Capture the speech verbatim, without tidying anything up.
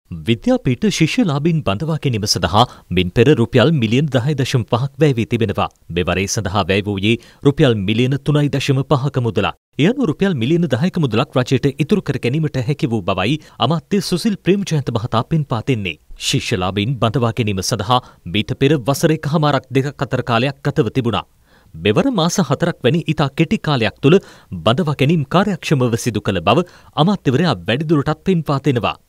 විද්‍යාපීඨ ශිෂ්‍යලාභීන් බඳවා ගැනීම සඳහා මින් පෙර රුපියල් මිලියන දහය දශම පහක් වැය වී තිබෙනවා. මෙවර ඒ සඳහා වැය වූයේ රුපියල් මිලියන තුනයි දශම පහක මුදලක්. ඒ අනුව රුපියල් මිලියන දහයක මුදලක් රජයට ඉතුරු කර ගැනීමට හැකි වූ බවයි අමාත්‍ය සුසිල් ප්‍රේමජයන්ත මහතා පෙන්වා දෙන්නේ. ශිෂ්‍යලාභීන් බඳවා ගැනීම සඳහා මීට පෙර වසර එකහමාරක් දෙකක් අතර කාලයක් ගතව තිබුණා. මෙවර මාස හතරක් වැනි ඉතා කෙටි කාලයක් තුළ බඳවා ගැනීම් කාර්යක්ෂමව සිදු කළ බව අමාත්‍යවරයා වැඩිදුරටත් පෙන්වා දෙනවා.